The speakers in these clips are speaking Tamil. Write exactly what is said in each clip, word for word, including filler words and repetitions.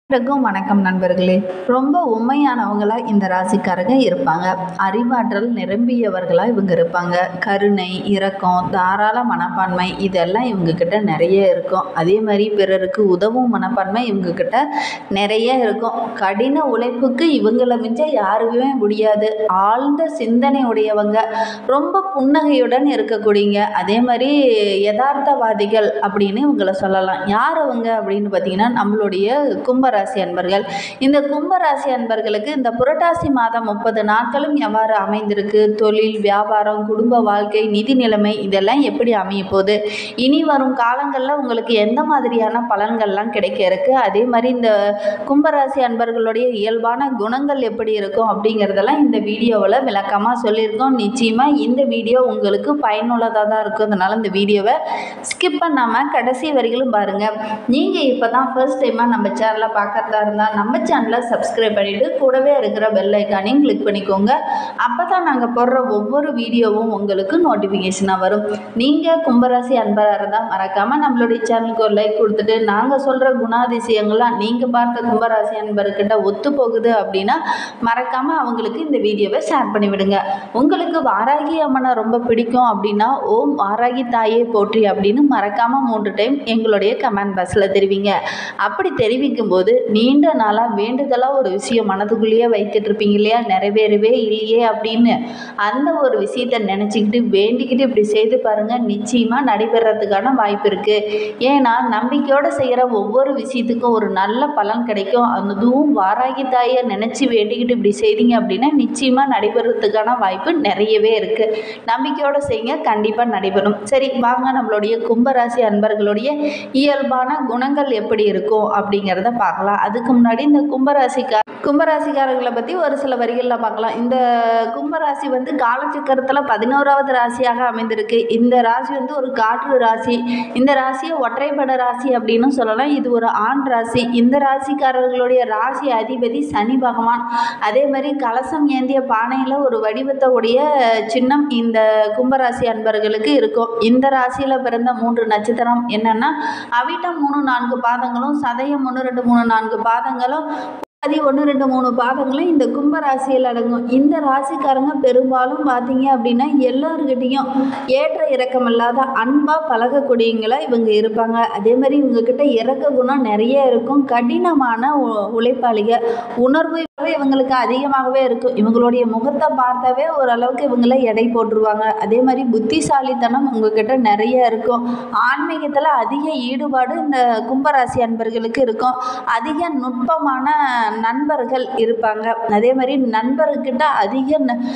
அனைவருக்கும் வணக்கம் நண்பர்களே. ரொம்ப உண்மையானவங்களாக இந்த ராசிக்காரங்க இருப்பாங்க. அறிவாற்றல் நிரம்பியவர்களாக இவங்க இருப்பாங்க. கருணை, இரக்கம், தாராள மனப்பான்மை இதெல்லாம் இவங்கக்கிட்ட நிறைய இருக்கும். அதே மாதிரி பிறருக்கு உதவும் மனப்பான்மை இவங்கக்கிட்ட நிறைய இருக்கும். கடின உழைப்புக்கு இவங்கள மிஞ்ச யாருக்குமே முடியாது. ஆழ்ந்த சிந்தனை உடையவங்க, ரொம்ப புன்னகையுடன் இருக்கக்கூடியங்க. அதே மாதிரி யதார்த்தவாதிகள் அப்படின்னு இவங்கள சொல்லலாம். யார் அவங்க அப்படின்னு பார்த்தீங்கன்னா நம்மளுடைய கும்பராசி அன்பர்கள். இந்த கும்பராசி அன்பர்களுக்கு இந்த புரட்டாசி மாதம் முப்பது நாட்களும் எவ்வாறு அமைந்திருக்கு, தொழில், வியாபாரம், குடும்ப வாழ்க்கை, நிதி நிலைமை இதெல்லாம் எப்படி அமைய போகுது, இனி வரும் காலங்களில் உங்களுக்கு எந்த மாதிரியான பலன்கள்லாம் கிடைக்க இருக்கு, அதே மாதிரி இந்த கும்பராசி அன்பர்களுடைய இயல்பான குணங்கள் எப்படி இருக்கும் அப்படிங்கிறதெல்லாம் இந்த வீடியோவில் விளக்கமாக சொல்லியிருக்கோம். நிச்சயமாக இந்த வீடியோ உங்களுக்கு பயனுள்ளதாக தான் இருக்கும். அதனால் இந்த வீடியோவை ஸ்கிப் பண்ணாமல் கடைசி வரைகளும் பாருங்கள். நீங்கள் இப்போ தான் ஃபர்ஸ்ட் டைமாக நம்ம சேனலை பார்க்கறதா இருந்தால் நம்ம சேனலை சப்ஸ்கிரைப் பண்ணிவிட்டு கூடவே இருக்கிற பெல் ஐக்கானையும் கிளிக் பண்ணிக்கோங்க. அப்போ தான் நாங்கள் போடுற ஒவ்வொரு வீடியோவும் உங்களுக்கு நோட்டிஃபிகேஷனாக வரும். நீங்கள் கும்பராசி அன்பராக இருந்தால் மறக்காமல் நம்மளுடைய சேனலுக்கு ஒரு லைக் கொடுத்துட்டு, நாங்கள் சொல்கிற குணாதிசயங்கள்லாம் நீங்கள் பார்த்த கும்பராசி அன்பர்கிட்ட ஒத்து போகுது அப்படின்னா மறக்காமல் அவங்களுக்கு இந்த வீடியோவை ஷேர் பண்ணிவிடுங்க. உங்களுக்கு வாராகி அம்மனை ரொம்ப பிடிக்கும் அப்படின்னா ஓம் வாராகி தாயே போற்றி அப்படின்னு மறக்காமல் மூன்று டைம் எங்களுடைய கமெண்ட் பாக்ஸில் தெரிவிங்க. அப்படி தெரிவிக்கும் போது நீண்ட நாளாக வேண்டுதலாக ஒரு விஷயம் மனதுக்குள்ளேயே வைத்துட்டு இருப்பீங்க இல்லையா, நிறைவேறவே இல்லையே அப்படின்னு அந்த ஒரு விஷயத்தை நினச்சிக்கிட்டு வேண்டிக்கிட்டு இப்படி செய்து பாருங்கள். நிச்சயமாக நடைபெறத்துக்கான வாய்ப்பு இருக்குது. ஏன்னா நம்பிக்கையோடு செய்கிற ஒவ்வொரு விஷயத்துக்கும் ஒரு நல்ல பலன் கிடைக்கும். அதுவும் வாராகி தாயை நினச்சி வேண்டிக்கிட்டு இப்படி செய்தீங்க அப்படின்னா நிச்சயமாக நடைபெறத்துக்கான வாய்ப்பு நிறையவே இருக்குது. நம்பிக்கையோடு செய்யுங்க, கண்டிப்பாக நடைபெறும். சரி வாங்க, நம்மளுடைய கும்பராசி அன்பர்களுடைய இயல்பான குணங்கள் எப்படி இருக்கும் அப்படிங்கிறத பார்க்கலாம். அதுக்கு முன்னாடி இந்த கும்பராசிக்கார கும்பராசிக்காரர்களை பற்றி ஒரு சில வரிகளில் பார்க்கலாம். இந்த கும்பராசி வந்து காலச்சக்கரத்தில் பதினோராவது ராசியாக அமைந்திருக்கு. இந்த ராசி வந்து ஒரு காற்று ராசி. இந்த ராசியை ஒற்றைப்பட ராசி அப்படின்னு சொல்லலாம். இது ஒரு ஆண் ராசி. இந்த ராசிக்காரர்களுடைய ராசி அதிபதி சனி பகவான். அதே மாதிரி கலசம் ஏந்திய பானையில் ஒரு வடிவத்தை உடைய சின்னம் இந்த கும்பராசி அன்பர்களுக்கு இருக்கும். இந்த ராசியில் பிறந்த மூன்று நட்சத்திரம் என்னென்னா அவிட்டம் மூணு நான்கு பாதங்களும், சதயம் ஒன்று ரெண்டு மூணு நான்கு பாதங்களும், அது ஒன்று ரெண்டு மூணு பாதங்களும் இந்த கும்ப ராசியில் அடங்கும். இந்த ராசிக்காரங்க பெரும்பாலும் பார்த்தீங்க அப்படின்னா எல்லாருக்கிட்டையும் ஏற்ற இறக்கம் இல்லாத அன்பாக பழகக்கூடியவங்களாக இவங்க இருப்பாங்க. அதே மாதிரி இவங்கக்கிட்ட இறக்க குணம் நிறைய இருக்கும். கடினமான உழைப்பாளிக உணர்வு இவங்களுக்கு அதிகமாகவே இருக்கும். இவங்களுடைய முகத்தை பார்த்தாவே ஓரளவுக்கு இவங்கள எடை போட்டுருவாங்க. அதே மாதிரி புத்திசாலித்தனம் உங்ககிட்ட நிறைய இருக்கும். ஆன்மீகத்தில் அதிக ஈடுபாடு இந்த கும்பராசி அன்பர்களுக்கு இருக்கும். அதிக நுட்பமான நண்பர்கள் இருப்பாங்க. அதே மாதிரி நண்பர்கிட்ட அதிக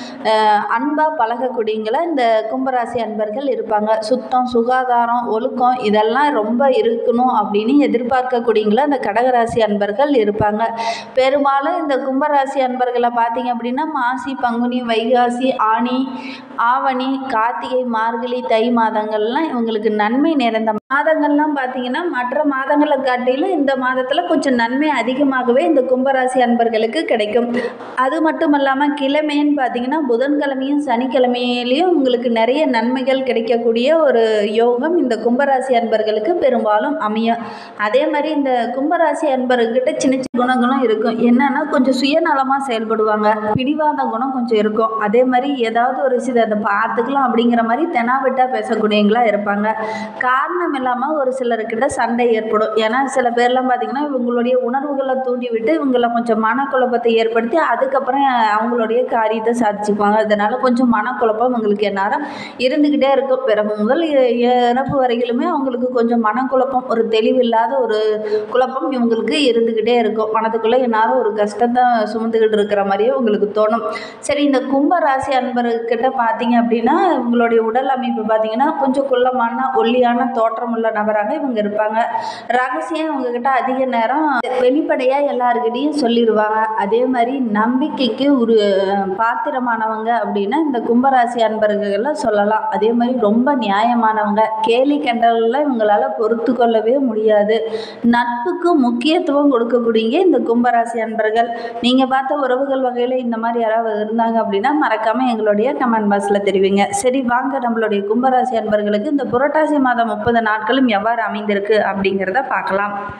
அன்பாக பழகக்கூடியங்கள இந்த கும்பராசி அன்பர்கள் இருப்பாங்க. சுத்தம், சுகாதாரம், ஒழுக்கம் இதெல்லாம் ரொம்ப இருக்கணும் அப்படின்னு எதிர்பார்க்கக்கூடியங்கள இந்த கடகராசி அன்பர்கள் இருப்பாங்க. பெரும்பாலும் இந்த கும்பராசி அன்பர்களை பார்த்தீங்க அப்படின்னா மாசி, பங்குனி, வைகாசி, ஆனி, ஆவணி, கார்த்திகை, மார்கழி, தை மாதங்கள்லாம் இவங்களுக்கு நன்மை நிறைந்த மாதங்கள்லாம் பார்த்தீங்கன்னா மற்ற மாதங்களை காட்டிலும் இந்த மாதத்தில் கொஞ்சம் நன்மை அதிகமாகவே இந்த கும்பராசி அன்பர்களுக்கு கிடைக்கும். அது மட்டும் இல்லாமல் கிழமைன்னு பார்த்தீங்கன்னா புதன்கிழமையும் சனிக்கிழமையிலையும் உங்களுக்கு நிறைய நன்மைகள் கிடைக்கக்கூடிய ஒரு யோகம் இந்த கும்பராசி அன்பர்களுக்கு பெரும்பாலும் அமையும். அதே மாதிரி இந்த கும்பராசி அன்பர்கிட்ட சின்ன சின்ன குணங்களும் இருக்கும். என்னன்னா கொஞ்சம் சுயநலமாக செயல்படுவாங்க. பிடிவாத குணம் கொஞ்சம் இருக்கும். அதே மாதிரி ஏதாவது ஒரு விஷயத்தை அதை பார்த்துக்கலாம் அப்படிங்கிற மாதிரி தெனாவிட்டா பேசக்கூடியவங்களா இருப்பாங்க. காரணம் இல்லாமல் ஒரு சிலர்கிட்ட சண்டை ஏற்படும். ஏன்னா சில பேர்லாம் பார்த்தீங்கன்னா இவங்களுடைய உணர்வுகளை தூண்டி விட்டு இவங்கள கொஞ்சம் மனக்குழப்பத்தை ஏற்படுத்தி அதுக்கப்புறம் அவங்களுடைய காரியத்தை சாதிச்சுக்குவாங்க. அதனால கொஞ்சம் மனக்குழப்பம் இவங்களுக்கு எந்நேரம் இருந்துக்கிட்டே இருக்கும். பிறப்பு முதல் இறப்பு வரையிலுமே அவங்களுக்கு கொஞ்சம் மனக்குழப்பம், ஒரு தெளிவில்லாத ஒரு குழப்பம் இவங்களுக்கு இருந்துக்கிட்டே இருக்கும். மனதுக்குள்ளே எந்நேரம் ஒரு கஷ்டத்தை சுமந்துக்கிட்டு இருக்கிற மாதிரியே உங்களுக்கு தோணும். சரி, இந்த கும்பராசி அன்பர்கிட்ட பார்த்தீங்க அப்படின்னா இவங்களுடைய உடல் அமைப்பு பார்த்தீங்கன்னா கொஞ்சம் குள்ளமான ஒல்லியான தோற்றம் உள்ள நபராக இவங்க இருப்பாங்க. ரகசியம் இவங்ககிட்ட அதிக நேரம் வெளிப்படையாக எல்லாருக்கிட்டையும் சொல்லிடுவாங்க. அதே மாதிரி நம்பிக்கைக்கு ஒரு பாத்திரமானவங்க அப்படின்னா இந்த கும்பராசி அன்பர்களை சொல்லலாம். அதே மாதிரி ரொம்ப நியாயமானவங்க. கேலி கண்டல்களை இவங்களால் பொறுத்து கொள்ளவே முடியாது. நட்புக்கு முக்கியத்துவம் கொடுக்கக்கூடிய இந்த கும்பராசி அன்பர்கள். நீங்கள் பார்த்த உறவுகள் வகையில் இந்த மாதிரி யாராவது இருந்தாங்க அப்படின்னா மறக்காமல் எங்களுடைய கமெண்ட் பாக்ஸில் தெரிவிங்க. சரி வாங்க, நம்மளுடைய கும்பராசி அன்பர்களுக்கு இந்த புரட்டாசி மாதம் முப்பது நாட்களும் எவ்வாறு அமைந்திருக்கு அப்படிங்கிறத பார்க்கலாம்.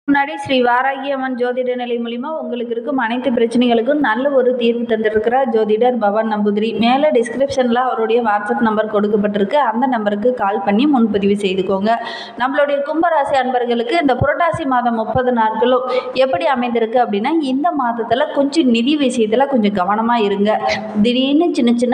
முன்னாடி ஸ்ரீ வாராகி அம்மன் ஜோதிட நிலை மூலிமா உங்களுக்கு இருக்கும் அனைத்து பிரச்சனைகளுக்கும் நல்ல ஒரு தீர்வு தந்திருக்கிறார் ஜோதிடர் பவன் நம்பூதிரி. மேலே டிஸ்கிரிப்ஷனில் அவருடைய வாட்ஸ்அப் நம்பர் கொடுக்கப்பட்டிருக்கு. அந்த நம்பருக்கு கால் பண்ணி முன்பதிவு செய்துக்கோங்க. நம்மளுடைய கும்பராசி அன்பர்களுக்கு இந்த புரட்டாசி மாதம் முப்பது நாட்களும் எப்படி அமைந்திருக்கு அப்படின்னா, இந்த மாதத்தில் கொஞ்சம் நிதி விஷயத்தில் கொஞ்சம் கவனமாக இருங்க. திடீர்னு சின்ன சின்ன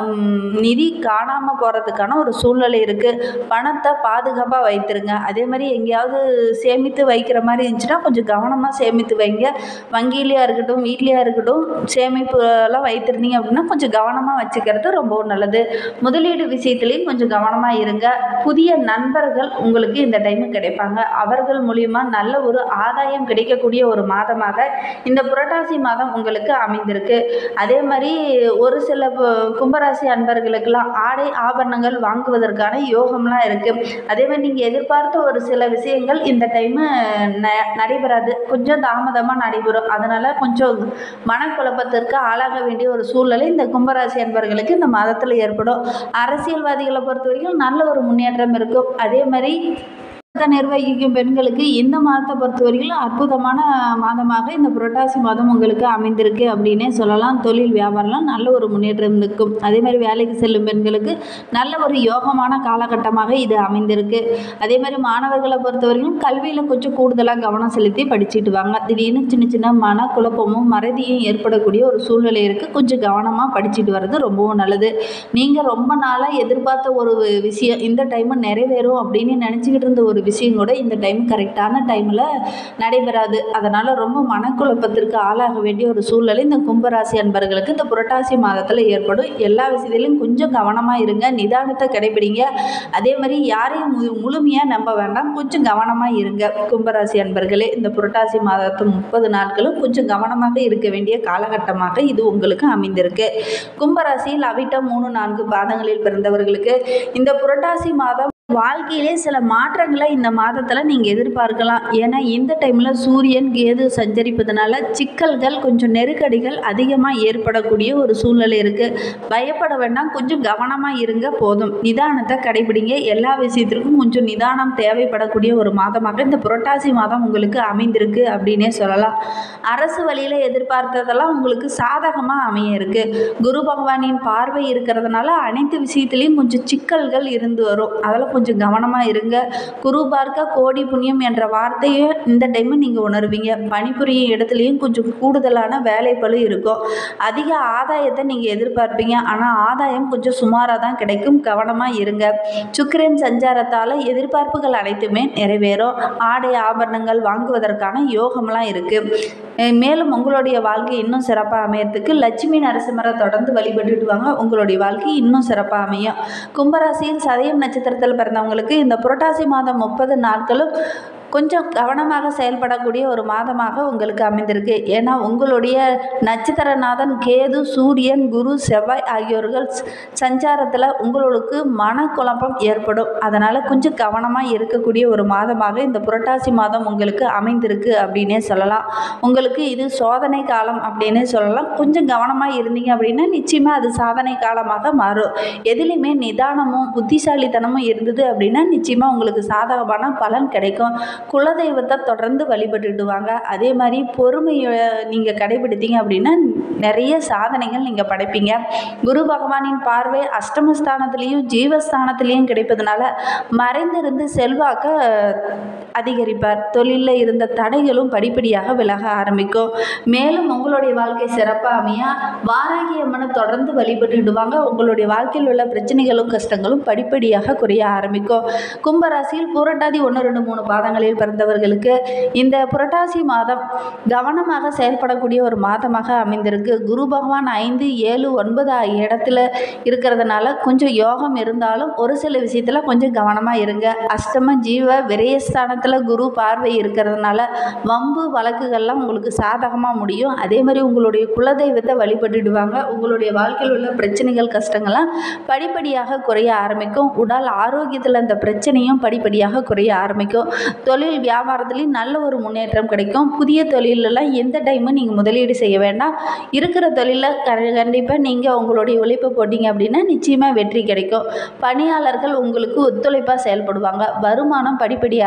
நிதி காணாமல் போகிறதுக்கான ஒரு சூழ்நிலை இருக்குது. பணத்தை பாதுகாப்பாக வைத்திருங்க. அதே மாதிரி எங்கேயாவது சேமித்து வைக்கிற மாதிரி இருந்துச்சுன்னா கொஞ்சம் கவனமாக சேமித்து வைங்க. வங்கியிலையா இருக்கட்டும், வீட்லையா இருக்கட்டும், சேமிப்புலாம் வைத்திருந்தீங்க அப்படின்னா கொஞ்சம் கவனமாக வச்சுக்கிறது ரொம்பவும் நல்லது. முதலீடு விஷயத்துலையும் கொஞ்சம் கவனமாக இருங்க. புதிய நண்பர்கள் உங்களுக்கு இந்த டைமு கிடைப்பாங்க. அவர்கள் மூலிமா நல்ல ஒரு ஆதாயம் கிடைக்கக்கூடிய ஒரு மாதமாக இந்த புரட்டாசி மாதம் உங்களுக்கு அமைந்திருக்கு. அதே மாதிரி ஒரு சில கும்பராசி அன்பர்களுக்கெல்லாம் ஆடை ஆபரணங்கள் வாங்குவதற்கான யோகம்லாம் இருக்குது. அதே மாதிரி நீங்கள் எதிர்பார்த்த ஒரு சில விஷயங்கள் இந்த டைமு ந நடைபெறாது. கொஞ்சம் தாமதமாக நடைபெறும். அதனால் கொஞ்சம் மனக்குழப்பத்திற்கு ஆளாக வேண்டிய ஒரு சூழ்நிலை இந்த கும்பராசி அன்பர்களுக்கு இந்த மாதத்தில் ஏற்படும். அரசியல்வாதிகளை பொறுத்த வரைக்கும் நல்ல ஒரு முன்னேற்றம் இருக்கும். அதே மாதிரி நிர்வகிக்கும் பெண்களுக்கு இந்த மாதத்தை பொறுத்த வரைக்கும் அற்புதமான மாதமாக இந்த புரட்டாசி மாதம் உங்களுக்கு அமைந்திருக்கு அப்படின்னே சொல்லலாம். தொழில் வியாபாரம்லாம் நல்ல ஒரு முன்னேற்றம் இருக்கும். அதே மாதிரி வேலைக்கு செல்லும் பெண்களுக்கு நல்ல ஒரு யோகமான காலகட்டமாக இது அமைந்திருக்கு. அதே மாதிரி மாணவர்களை பொறுத்த வரைக்கும் கல்வியில் கொஞ்சம் கூடுதலாக கவனம் செலுத்தி படிச்சுட்டு வாங்க. திடீர்னு சின்ன சின்ன மன குழப்பமும் மறதியும் ஏற்படக்கூடிய ஒரு சூழ்நிலை இருக்குது. கொஞ்சம் கவனமாக படிச்சுட்டு வர்றது ரொம்பவும் நல்லது. நீங்கள் ரொம்ப நாளாக எதிர்பார்த்த ஒரு விஷயம் இந்த டைமு நிறைவேறும் அப்படின்னு நினச்சிக்கிட்டு இருந்த ஒரு விஷயம் கூட இந்த டைம் கரெக்டான டைமில் நடைபெறாது. அதனால் ரொம்ப மனக்குழப்பத்திற்கு ஆளாக வேண்டிய ஒரு சூழ்நிலை இந்த கும்பராசி அன்பர்களுக்கு இந்த புரட்டாசி மாதத்தில் ஏற்படும். எல்லா விஷயத்திலையும் கொஞ்சம் கவனமாக இருங்க. நிதானத்தை கடைபிடிங்க. அதே மாதிரி யாரையும் மு முழுமையாக நம்ப வேண்டாம். கொஞ்சம் கவனமாக இருங்க கும்பராசி அன்பர்களே. இந்த புரட்டாசி மாதத்து முப்பது நாட்களும் கொஞ்சம் கவனமாக இருக்க வேண்டிய காலகட்டமாக இது உங்களுக்கு அமைந்திருக்கு. கும்பராசியில் அவிட்டம் மூணு நான்கு பாதங்களில் பிறந்தவர்களுக்கு இந்த புரட்டாசி மாதம் வாழ்க்கையிலே சில மாற்றங்களை இந்த மாதத்தில் நீங்கள் எதிர்பார்க்கலாம். ஏன்னா இந்த டைமில் சூரியன் கேது சஞ்சரிப்பதனால சிக்கல்கள் கொஞ்சம் நெருக்கடிகள் அதிகமாக ஏற்படக்கூடிய ஒரு சூழ்நிலை இருக்குது. பயப்பட வேண்டாம். கொஞ்சம் கவனமாக இருங்க போதும். நிதானத்தை கடைபிடிங்க. எல்லா விஷயத்திற்கும் கொஞ்சம் நிதானம் தேவைப்படக்கூடிய ஒரு மாதமாக இந்த புரட்டாசி மாதம் உங்களுக்கு அமைந்திருக்கு அப்படின்னே சொல்லலாம். அரசு வழியில் எதிர்பார்த்ததெல்லாம் உங்களுக்கு சாதகமாக அமைய இருக்குது. குரு பகவானின் பார்வை இருக்கிறதுனால அனைத்து விஷயத்திலையும் கொஞ்சம் சிக்கல்கள் இருந்து வரும். அதெல்லாம் கொஞ்சம் கவனமாக இருங்க. குரு பார்க்க கோடி புண்ணியம் என்ற வார்த்தையை இந்த டைமு நீங்கள் உணர்வீங்க. பணிபுரியும் இடத்துலையும் கொஞ்சம் கூடுதலான வேலைப்பளு இருக்கும். அதிக ஆதாயத்தை நீங்கள் எதிர்பார்ப்பீங்க. ஆனால் ஆதாயம் கொஞ்சம் சுமாராக தான் கிடைக்கும். கவனமாக இருங்க. சுக்கிரன் சஞ்சாரத்தால் எதிர்பார்ப்புகள் அனைத்துமே நிறைவேறும். ஆடை ஆபரணங்கள் வாங்குவதற்கான யோகம்லாம் இருக்குது. மேலும் உங்களுடைய வாழ்க்கை இன்னும் சிறப்பாக அமையறதுக்கு லட்சுமி நரசிம்மரை தொடர்ந்து வழிபட்டுட்டு வாங்க. உங்களுடைய வாழ்க்கை இன்னும் சிறப்பாக அமையும். கும்பராசியில் சதயம் நட்சத்திரத்தில் பிறந்தவங்களுக்கு இந்த புரட்டாசி மாதம் முப்பது நாட்களும் கொஞ்சம் கவனமாக செயல்படக்கூடிய ஒரு மாதமாக உங்களுக்கு அமைந்திருக்கு. ஏன்னா உங்களுடைய நட்சத்திரநாதன் கேது, சூரியன், குரு, செவ்வாய் ஆகியோர்கள் சஞ்சாரத்தில் உங்களுக்கு மனக்குழப்பம் ஏற்படும். அதனால் கொஞ்சம் கவனமாக இருக்கக்கூடிய ஒரு மாதமாக இந்த புரட்டாசி மாதம் உங்களுக்கு அமைந்திருக்கு அப்படின்னே சொல்லலாம். உங்களுக்கு இது சோதனை காலம் அப்படின்னே சொல்லலாம். கொஞ்சம் கவனமாக இருந்தீங்க அப்படின்னா நிச்சயமாக அது சாதனை காலமாக மாறும். எதுலேயுமே நிதானமும் புத்திசாலித்தனமும் இருந்தது அப்படின்னா நிச்சயமாக உங்களுக்கு சாதகமான பலன் கிடைக்கும். குலதெய்வத்தை தொடர்ந்து வழிபட்டுட்டு வாங்க. அதே மாதிரி பொறுமையை நீங்கள் கடைபிடித்தீங்க அப்படின்னா நிறைய சாதனைகள் நீங்கள் படைப்பீங்க. குரு பகவானின் பார்வை அஷ்டமஸ்தானத்திலையும் ஜீவஸ்தானத்திலையும் கிடைப்பதனால மறைந்திருந்து செல்வாக்க அதிகரிப்பார். தொழிலில் இருந்த தடைகளும் படிப்படியாக விலக ஆரம்பிக்கும். மேலும் உங்களுடைய வாழ்க்கை சிறப்பாக அமைய வாராகி அம்மனை தொடர்ந்து வழிபட்டுடுவாங்க. உங்களுடைய வாழ்க்கையில் உள்ள பிரச்சனைகளும் கஷ்டங்களும் படிப்படியாக குறைய ஆரம்பிக்கும். கும்பராசியில் புரட்டாதி ஒன்று ரெண்டு மூணு பாதங்களில் பிறந்தவர்களுக்கு இந்த புரட்டாசி மாதம் கவனமாக செயல்படக்கூடிய ஒரு மாதமாக அமைந்திருக்கு. குரு பகவான் ஐந்து ஏழு ஒன்பது ஆகிய இடத்துல இருக்கிறதுனால கொஞ்சம் யோகம் இருந்தாலும் ஒரு சில விஷயத்தில் கொஞ்சம் கவனமாக இருங்க. அஷ்டம ஜீவ விரயஸ்தானத்தில் குரு பார்வை இருக்கிறதுனால வம்பு வழக்குகள்லாம் உங்களுக்கு சாதகமாக முடியும். அதே மாதிரி உங்களுடைய குலதெய்வத்தை வழிபட்டுடுவாங்க. உங்களுடைய வாழ்க்கையில் உள்ள பிரச்சனைகள் கஷ்டங்கள்லாம் படிப்படியாக குறைய ஆரம்பிக்கும். உடல் ஆரோக்கியத்தில் அந்த பிரச்சனையும் படிப்படியாக குறைய ஆரம்பிக்கும். தொழில் வியாபாரத்துலேயும் நல்ல ஒரு முன்னேற்றம் கிடைக்கும். புதிய தொழிலெல்லாம் எந்த டைமும் நீங்கள் முதலீடு செய்ய வேண்டாம். இருக்கிற தொழிலில் கண்டிப்பாக நீங்கள் உங்களுடைய உழைப்பை போட்டிங்க அப்படின்னா நிச்சயமாக வெற்றி கிடைக்கும். பணியாளர்கள் உங்களுக்கு ஒத்துழைப்பாக செயல்படுவாங்க. வருமானம் படிப்படியாக அதிகரிக்கும்.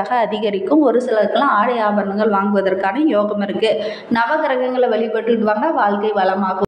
அதிகரிக்கும். ஒரு சிலருக்கெல்லாம் ஆடை ஆபரணங்கள் வாங்குவதற்கான யோகம் இருக்குது. நவகிரகங்களை வழிபட்டுட்டு வாங்க, வாழ்க்கை வளமாகும்.